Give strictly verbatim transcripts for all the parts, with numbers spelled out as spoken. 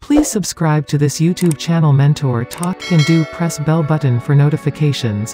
Please subscribe to this YouTube channel. Mentor Talk Can Do. Press bell button for notifications.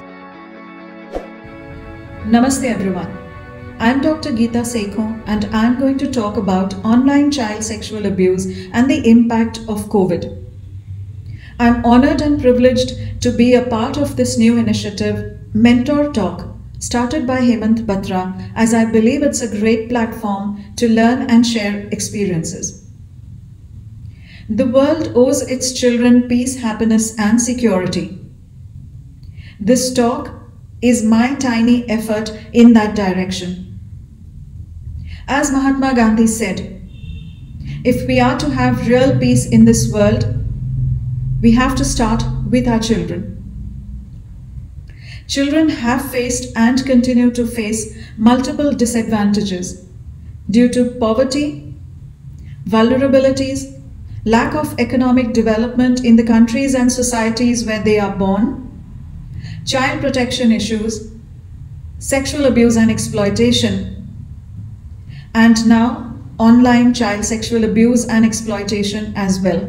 Namaste everyone. I am Doctor Geeta Sekho and I am going to talk about online child sexual abuse and the impact of COVID. I am honored and privileged to be a part of this new initiative, Mentor Talk, started by Hemant Batra, as I believe it's a great platform to learn and share experiences. The world owes its children peace, happiness and security. This talk is my tiny effort in that direction. As Mahatma Gandhi said, if we are to have real peace in this world, we have to start with our children. Children have faced and continue to face multiple disadvantages due to poverty, vulnerabilities, lack of economic development in the countries and societies where they are born, child protection issues, sexual abuse and exploitation, and now online child sexual abuse and exploitation as well.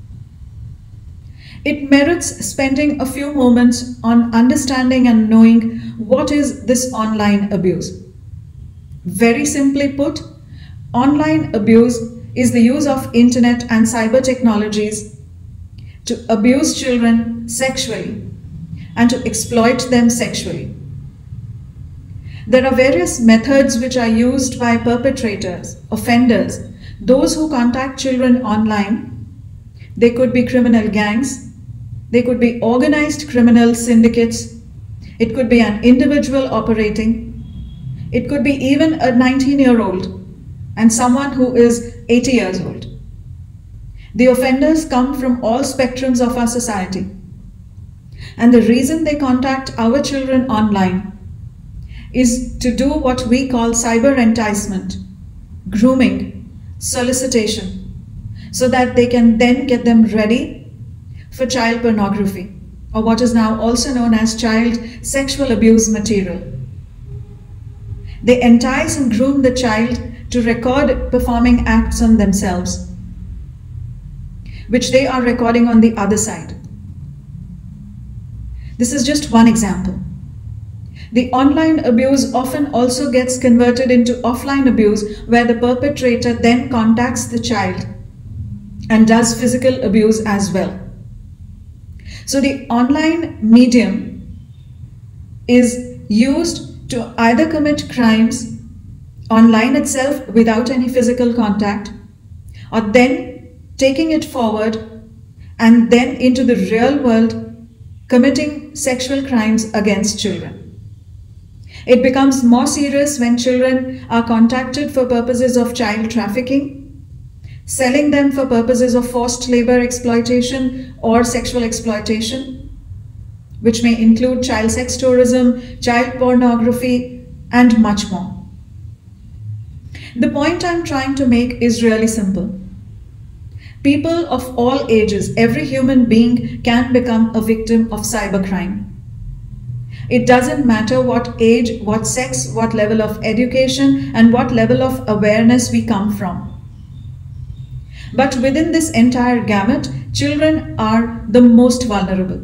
It merits spending a few moments on understanding and knowing what is this online abuse. Very simply put, online abuse is the use of internet and cyber technologies to abuse children sexually and to exploit them sexually. There are various methods which are used by perpetrators, offenders, those who contact children online. They could be criminal gangs, they could be organized criminal syndicates, it could be an individual operating, it could be even a nineteen year old and someone who is eighty years old. The offenders come from all spectrums of our society. And the reason they contact our children online is to do what we call cyber enticement, grooming, solicitation, so that they can then get them ready for child pornography, or what is now also known as child sexual abuse material. They entice and groom the child to record performing acts on themselves, which they are recording on the other side. This is just one example. The online abuse often also gets converted into offline abuse, where the perpetrator then contacts the child and does physical abuse as well. So the online medium is used to either commit crimes online itself without any physical contact, or then taking it forward and then into the real world committing sexual crimes against children. It becomes more serious when children are contacted for purposes of child trafficking, selling them for purposes of forced labor exploitation or sexual exploitation, which may include child sex tourism, child pornography, and much more. The point I'm trying to make is really simple. People of all ages, every human being can become a victim of cybercrime. It doesn't matter what age, what sex, what level of education, and what level of awareness we come from. But within this entire gamut, children are the most vulnerable.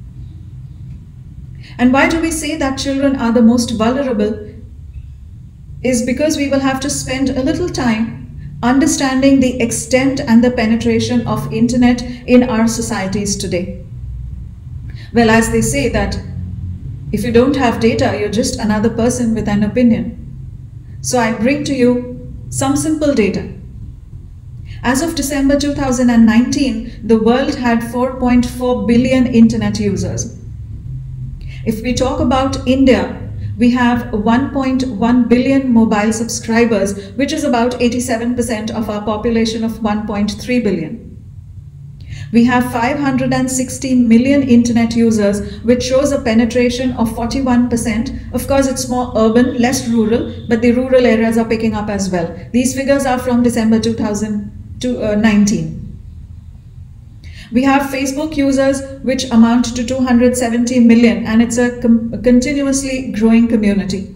And why do we say that children are the most vulnerable? Is because we will have to spend a little time understanding the extent and the penetration of internet in our societies today. Well, as they say that if you don't have data, you're just another person with an opinion. So I bring to you some simple data. As of December two thousand nineteen, the world had four point four billion internet users. If we talk about India, we have one point one billion mobile subscribers, which is about eighty-seven percent of our population of one point three billion. We have five hundred sixteen million internet users, which shows a penetration of forty-one percent. Of course, it's more urban, less rural, but the rural areas are picking up as well. These figures are from December two thousand nineteen. We have Facebook users, which amount to two hundred seventy million, and it's a, a continuously growing community.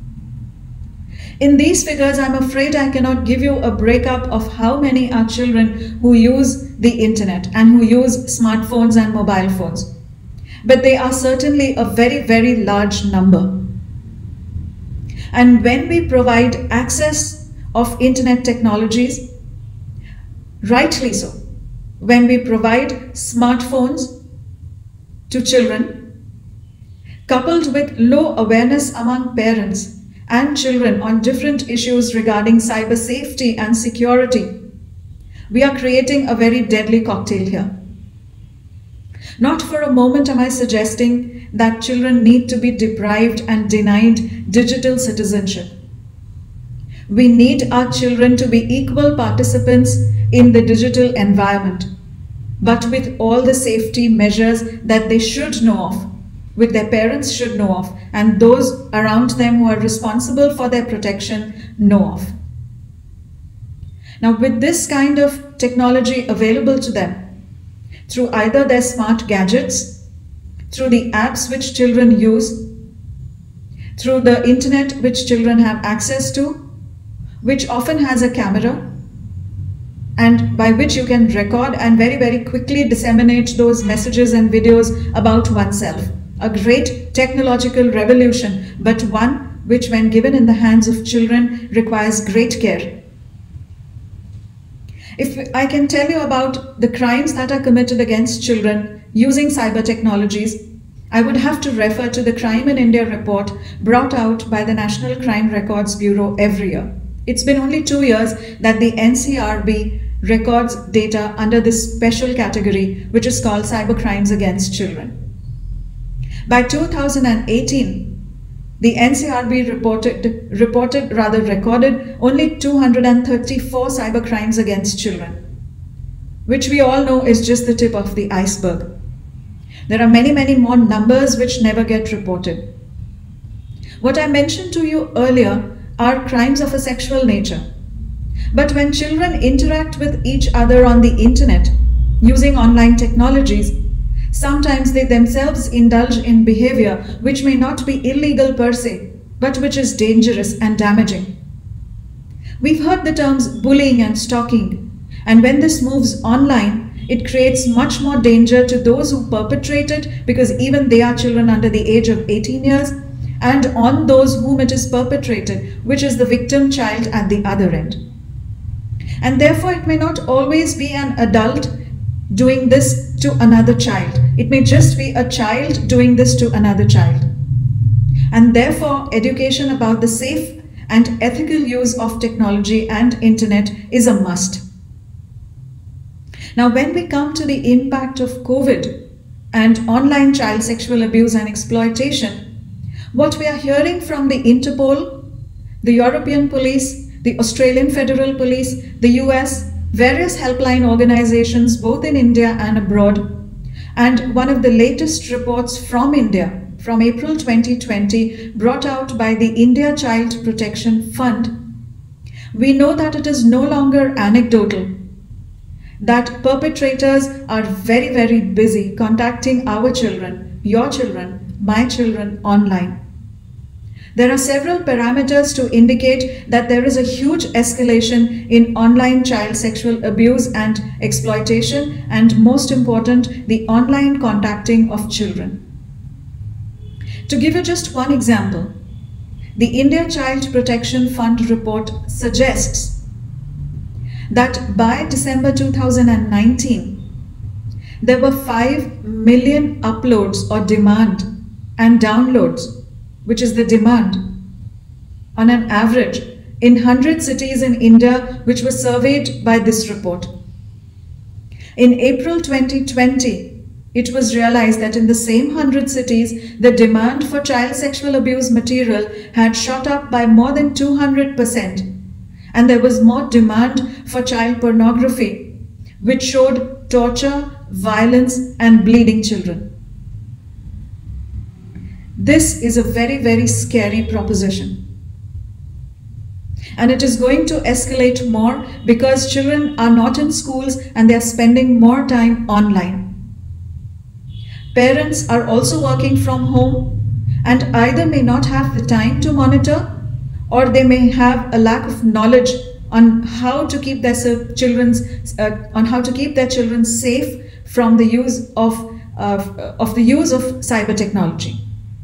In these figures, I'm afraid I cannot give you a breakup of how many are children who use the internet and who use smartphones and mobile phones. But they are certainly a very, very large number. And when we provide access of internet technologies, rightly so, when we provide smartphones to children, coupled with low awareness among parents and children on different issues regarding cyber safety and security, we are creating a very deadly cocktail here. Not for a moment am I suggesting that children need to be deprived and denied digital citizenship. We need our children to be equal participants in the digital environment, but with all the safety measures that they should know of, with their parents should know of, and those around them who are responsible for their protection know of. Now, with this kind of technology available to them, through either their smart gadgets, through the apps which children use, through the internet which children have access to, which often has a camera, and by which you can record and very, very quickly disseminate those messages and videos about oneself. A great technological revolution, but one which, when given in the hands of children, requires great care. If I can tell you about the crimes that are committed against children using cyber technologies, I would have to refer to the Crime in India report brought out by the National Crime Records Bureau every year. It's been only two years that the N C R B records data under this special category, which is called cyber crimes against children. By two thousand eighteen, the N C R B reported, reported rather recorded only two hundred thirty-four cyber crimes against children, which we all know is just the tip of the iceberg. There are many, many more numbers which never get reported. What I mentioned to you earlier are crimes of a sexual nature. But when children interact with each other on the internet using online technologies, sometimes they themselves indulge in behavior which may not be illegal per se, but which is dangerous and damaging. We've heard the terms bullying and stalking, and when this moves online, it creates much more danger to those who perpetrate it, because even they are children under the age of eighteen years, and on those whom it is perpetrated, which is the victim child at the other end. And therefore, it may not always be an adult doing this to another child. It may just be a child doing this to another child. And therefore, education about the safe and ethical use of technology and internet is a must. Now, when we come to the impact of COVID and online child sexual abuse and exploitation, what we are hearing from the Interpol, the European Police, the Australian Federal Police, the U S, various helpline organizations both in India and abroad, and one of the latest reports from India from April twenty twenty brought out by the India Child Protection Fund, we know that it is no longer anecdotal, that perpetrators are very, very busy contacting our children, your children, my children online. There are several parameters to indicate that there is a huge escalation in online child sexual abuse and exploitation, and most important, the online contacting of children. To give you just one example, the India Child Protection Fund report suggests that by December two thousand nineteen, there were five million uploads or demand and downloads, which is the demand, on an average in one hundred cities in India, which were surveyed by this report. In April twenty twenty, it was realized that in the same one hundred cities, the demand for child sexual abuse material had shot up by more than two hundred percent, and there was more demand for child pornography, which showed torture, violence, and bleeding children. This is a very, very scary proposition. And it is going to escalate more because children are not in schools and they are spending more time online. Parents are also working from home and either may not have the time to monitor, or they may have a lack of knowledge on how to keep their ser- children's uh, on how to keep their children safe from the use of uh, of the use of cyber technology.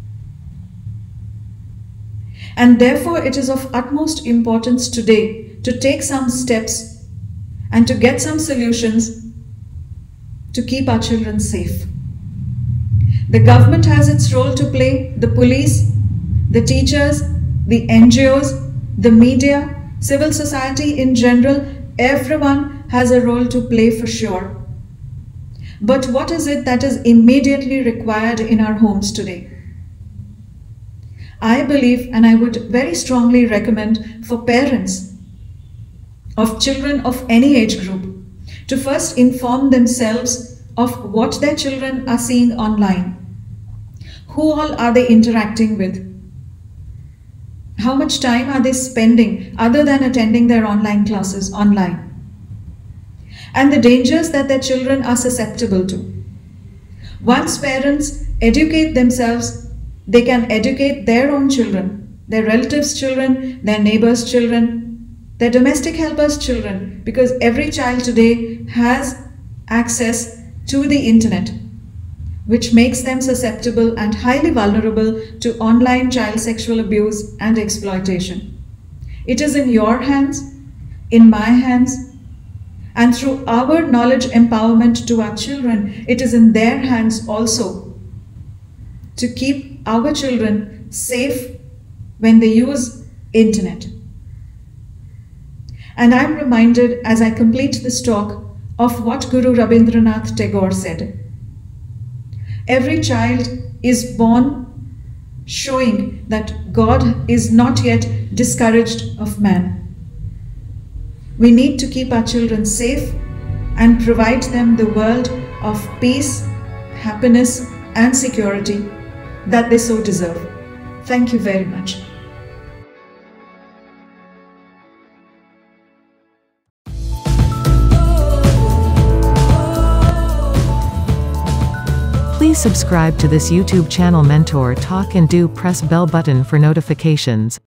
And therefore, it is of utmost importance today to take some steps and to get some solutions to keep our children safe. The government has its role to play, the police, the teachers, the N G Os, the media, civil society in general, everyone has a role to play for sure. But what is it that is immediately required in our homes today? I believe, and I would very strongly recommend for parents of children of any age group to first inform themselves of what their children are seeing online. Who all are they interacting with? How much time are they spending other than attending their online classes online? And the dangers that their children are susceptible to. Once parents educate themselves, they can educate their own children, their relatives' children, their neighbors' children, their domestic helpers' children, because every child today has access to the internet, which makes them susceptible and highly vulnerable to online child sexual abuse and exploitation. It is in your hands, in my hands, and through our knowledge empowerment to our children, it is in their hands also to keep our children safe when they use internet. And I'm reminded as I complete this talk of what Guru Rabindranath Tagore said. Every child is born showing that God is not yet discouraged of man. We need to keep our children safe and provide them the world of peace, happiness, and security that they so deserve. Thank you very much. Please subscribe to this YouTube channel Mentor Talk and do press bell button for notifications.